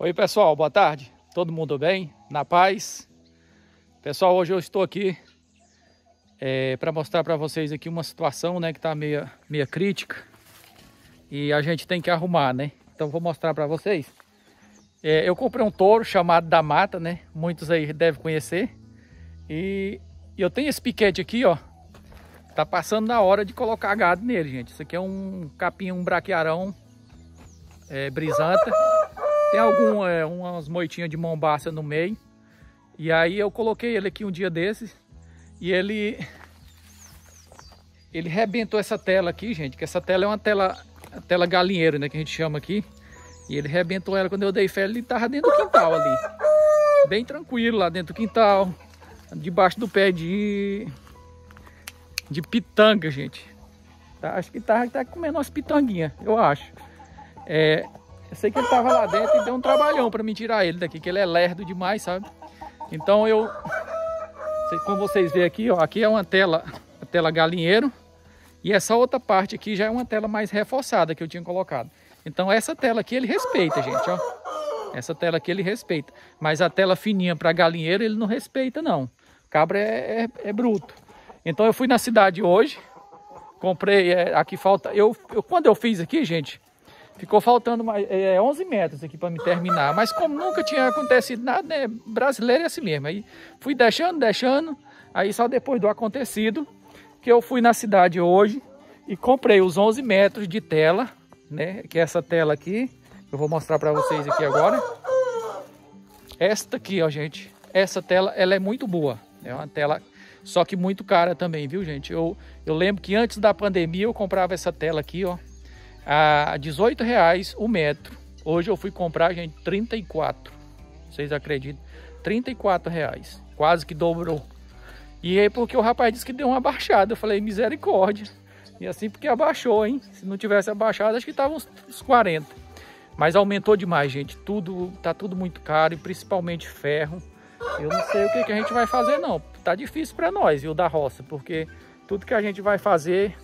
Oi pessoal, boa tarde. Todo mundo bem? Na paz? Pessoal, hoje eu estou aqui para mostrar para vocês aqui uma situação, né, que está meia crítica e a gente tem que arrumar, né? Então vou mostrar para vocês. Eu comprei um touro chamado da mata, né? Muitos aí devem conhecer. E eu tenho esse piquete aqui, ó. Tá passando na hora de colocar gado nele, gente. Isso aqui é um capim, um braquiarão brisanta. Tem umas moitinhas de mombaça no meio. E aí eu coloquei ele aqui um dia desses. E ele rebentou essa tela aqui, gente. Que essa tela é uma tela galinheiro, né? Que a gente chama aqui. E ele rebentou ela quando eu dei fé. Ele tava dentro do quintal ali. Bem tranquilo lá dentro do quintal. Debaixo do pé de pitanga, gente. Acho que tá comendo umas pitanguinhas, eu acho. Eu sei que ele tava lá dentro e deu um trabalhão para me tirar ele daqui, que ele é lerdo demais, sabe? Então como vocês veem aqui, ó, aqui é uma tela galinheiro e essa outra parte aqui já é uma tela mais reforçada que eu tinha colocado. Então essa tela aqui ele respeita, gente, ó. Essa tela aqui ele respeita, mas a tela fininha para galinheiro ele não respeita não. Cabra é bruto. Então eu fui na cidade hoje, comprei, aqui falta, quando eu fiz aqui, gente, ficou faltando mais 11 metros aqui para me terminar, mas como nunca tinha acontecido nada, né, brasileiro é assim mesmo, aí fui deixando, aí só depois do acontecido, que eu fui na cidade hoje e comprei os 11 metros de tela, né, que é essa tela aqui, eu vou mostrar para vocês aqui agora. Esta aqui, ó, gente, essa tela, ela é muito boa, é uma tela só que muito cara também, viu, gente? Eu lembro que antes da pandemia eu comprava essa tela aqui, ó, a R$18 o metro. Hoje eu fui comprar, gente, 34. Vocês acreditam? R$34. Quase que dobrou. E aí porque o rapaz disse que deu uma baixada. Eu falei, misericórdia. E assim porque abaixou, hein? Se não tivesse abaixado, acho que tava uns 40. Mas aumentou demais, gente. Tá tudo muito caro, e principalmente ferro. Eu não sei o que a gente vai fazer, não. Tá difícil para nós, viu, da roça, porque tudo que a gente vai fazer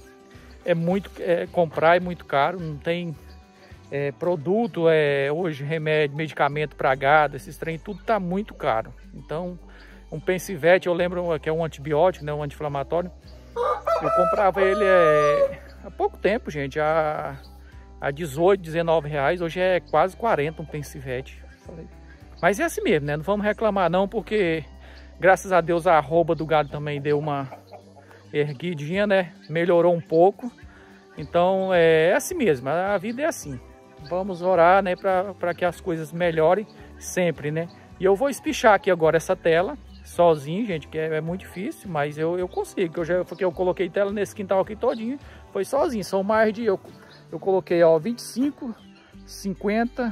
comprar é muito caro, não tem produto, hoje remédio, medicamento para gado, esses trem, tudo tá muito caro. Então, um Pensivete, eu lembro que é um antibiótico, né, um anti-inflamatório, eu comprava ele há pouco tempo, gente, a R$18, R$19, hoje é quase 40 um Pensivete. Mas é assim mesmo, né? Não vamos reclamar não, porque graças a Deus a arroba do gado também deu uma erguidinha, né? Melhorou um pouco. Então é assim mesmo, a vida é assim. Vamos orar, né? Para que as coisas melhorem sempre, né? E eu vou espichar aqui agora essa tela sozinho, gente, que é muito difícil, mas eu consigo. Porque eu coloquei tela nesse quintal aqui todinho, foi sozinho. São mais de... Eu coloquei, ó, 25, 50,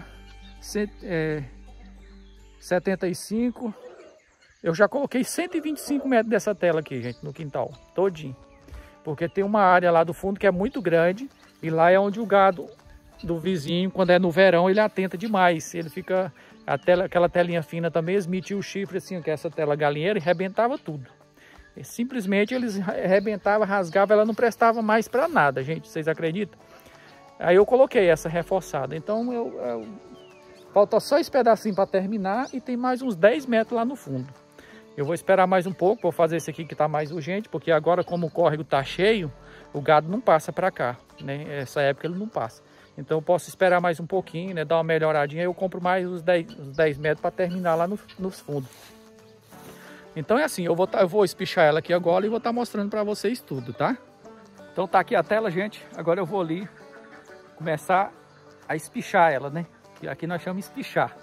75, eu já coloquei 125 metros dessa tela aqui, gente, no quintal, todinho. Porque tem uma área lá do fundo que é muito grande e lá é onde o gado do vizinho, quando é no verão, ele atenta demais. Ele fica, aquela telinha fina também, eles metiam o chifre assim, que é essa tela galinheira, e rebentava tudo. E simplesmente eles rebentavam, rasgavam, ela não prestava mais para nada, gente, vocês acreditam? Aí eu coloquei essa reforçada, então falta só esse pedacinho para terminar e tem mais uns 10 metros lá no fundo. Eu vou esperar mais um pouco, vou fazer esse aqui que está mais urgente, porque agora como o córrego está cheio, o gado não passa para cá, né? Essa época ele não passa. Então eu posso esperar mais um pouquinho, né? Dar uma melhoradinha, eu compro mais uns 10 metros para terminar lá nos fundos. Então é assim, eu vou espichar ela aqui agora e vou estar mostrando para vocês tudo, tá? Então tá aqui a tela, gente. Agora eu vou ali começar a espichar ela, né? E aqui nós chamamos espichar.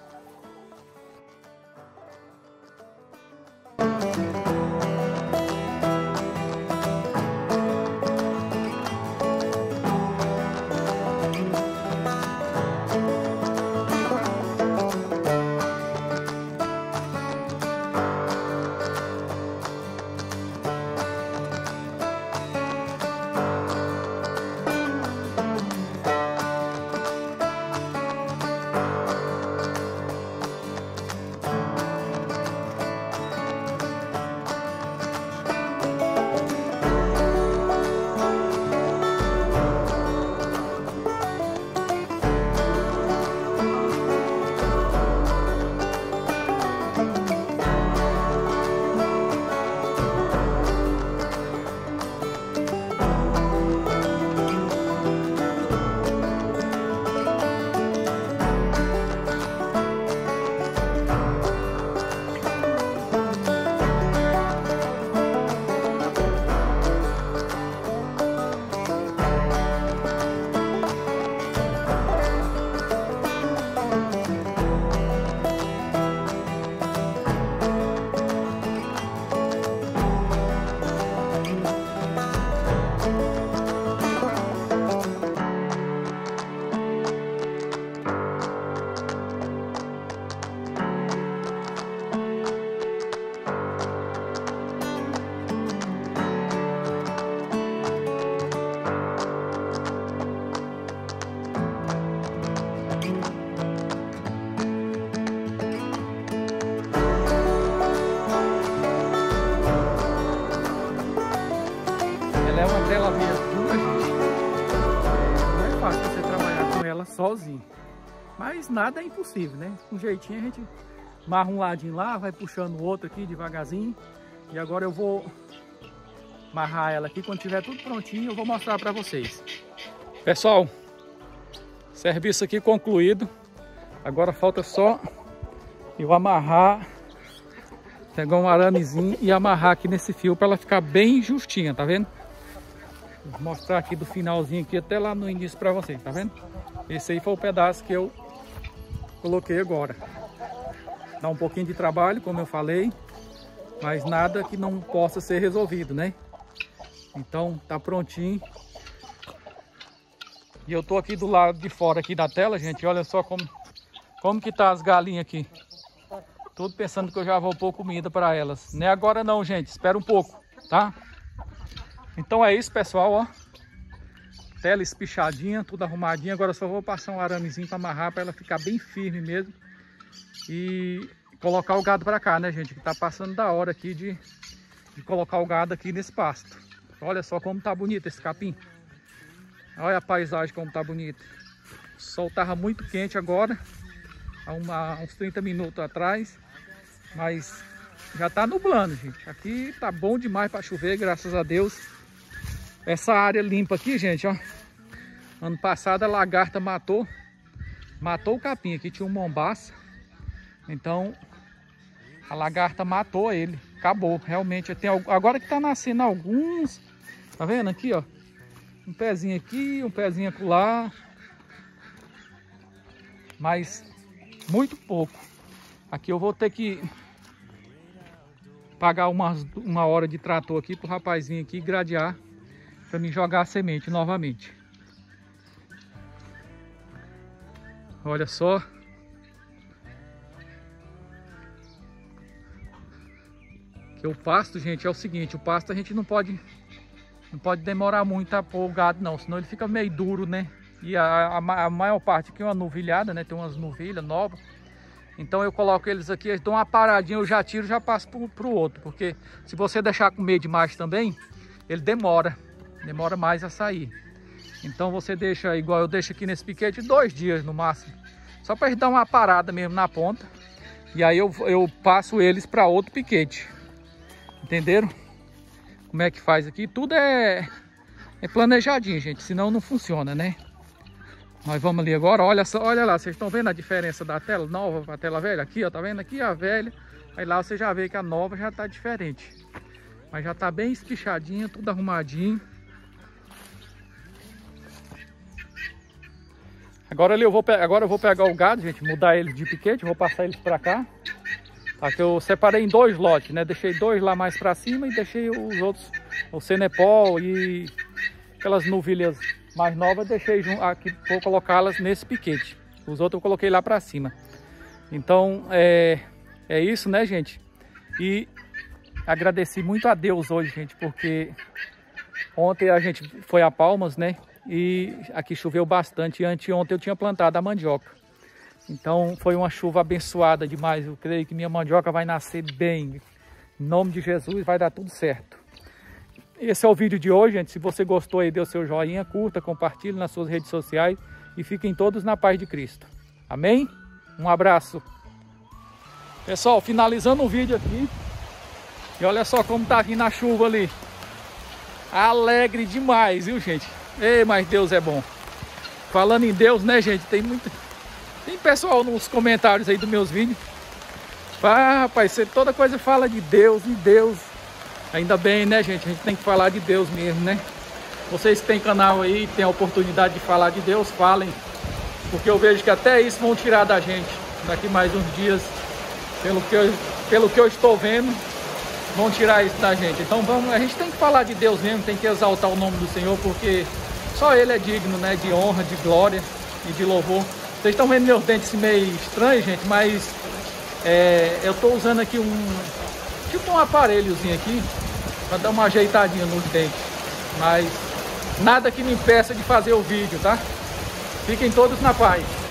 igualzinho. Mas nada é impossível, né? Com jeitinho a gente amarra um ladinho lá, vai puxando o outro aqui devagarzinho. E agora eu vou amarrar ela aqui. Quando tiver tudo prontinho, eu vou mostrar para vocês. Pessoal, serviço aqui concluído. Agora falta só eu amarrar, pegar um aramezinho e amarrar aqui nesse fio para ela ficar bem justinha, tá vendo? Vou mostrar aqui do finalzinho aqui até lá no início para vocês, tá vendo? Esse aí foi o pedaço que eu coloquei agora. Dá um pouquinho de trabalho, como eu falei, mas nada que não possa ser resolvido, né? Então tá prontinho. E eu tô aqui do lado de fora aqui da tela, gente. Olha só como que tá as galinhas aqui. Tudo pensando que eu já vou pôr comida para elas. Não é agora não, gente. Espera um pouco, tá? Então é isso, pessoal, ó. Tela espichadinha, tudo arrumadinho. Agora eu só vou passar um aramezinho para amarrar, para ela ficar bem firme mesmo. E colocar o gado para cá, né, gente? Que tá passando da hora aqui de colocar o gado aqui nesse pasto. Olha só como tá bonito esse capim. Olha a paisagem como tá bonita. O sol tava muito quente agora, há uns 30 minutos atrás. Mas já tá nublando, gente. Aqui tá bom demais para chover, graças a Deus. Essa área limpa aqui, gente, ó. Ano passado a lagarta matou o capim. Aqui tinha um mombaça. Então a lagarta matou ele. Acabou, realmente. Agora que tá nascendo alguns. Tá vendo aqui, ó? Um pezinho aqui, um pezinho acolá. Mas muito pouco. Aqui eu vou ter que pagar uma hora de trator aqui pro rapazinho aqui gradear para me jogar a semente novamente. Olha só. Que o pasto, gente, é o seguinte, o pasto a gente não pode demorar muito a pôr o gado não, senão ele fica meio duro, né? E a maior parte aqui é uma novilhada, né? Tem umas novilhas novas. Então eu coloco eles aqui, eles dão uma paradinha, eu já tiro e já passo pro outro. Porque se você deixar comer demais também, ele demora mais a sair. Então você deixa, igual eu deixo aqui nesse piquete, 2 dias no máximo. Só para eles dar uma parada mesmo na ponta. E aí eu passo eles para outro piquete. Entenderam? Como é que faz aqui? Tudo é planejadinho, gente. Senão não funciona, né? Nós vamos ali agora. Olha só, olha lá. Vocês estão vendo a diferença da tela nova para a tela velha? Aqui, ó. Tá vendo aqui a velha? Aí lá você já vê que a nova já tá diferente. Mas já tá bem espichadinha, tudo arrumadinho. Agora eu vou pegar o gado, gente. Mudar eles de piquete. Vou passar eles para cá. Tá, que eu separei em 2 lotes, né? Deixei 2 lá mais para cima e deixei os outros, o Senepol e aquelas novilhas mais novas, deixei aqui, vou colocá-las nesse piquete. Os outros eu coloquei lá para cima. Então é isso, né, gente? E agradeci muito a Deus hoje, gente, porque ontem a gente foi a Palmas, né? E aqui choveu bastante. Anteontem eu tinha plantado a mandioca. Então foi uma chuva abençoada demais. Eu creio que minha mandioca vai nascer bem. Em nome de Jesus vai dar tudo certo. Esse é o vídeo de hoje, gente. Se você gostou aí, dê o seu joinha, curta, compartilhe nas suas redes sociais. E fiquem todos na paz de Cristo. Amém? Um abraço. Pessoal, finalizando o vídeo aqui. E olha só como tá vindo a chuva ali. Alegre demais, viu, gente? Ei, mas Deus é bom. Falando em Deus, né, gente? Tem pessoal nos comentários aí dos meus vídeos. Ah, rapaz, você toda coisa fala de Deus, e Deus. Ainda bem, né, gente? A gente tem que falar de Deus mesmo, né? Vocês que têm canal aí, tem a oportunidade de falar de Deus, falem. Porque eu vejo que até isso vão tirar da gente daqui mais uns dias. Pelo que eu estou vendo, vão tirar isso da gente. Então a gente tem que falar de Deus mesmo, tem que exaltar o nome do Senhor, porque só Ele é digno, né, de honra, de glória e de louvor. Vocês estão vendo meus dentes meio estranhos, gente, mas eu estou usando aqui um aparelhozinho aqui para dar uma ajeitadinha nos dentes. Mas nada que me impeça de fazer o vídeo, tá? Fiquem todos na paz.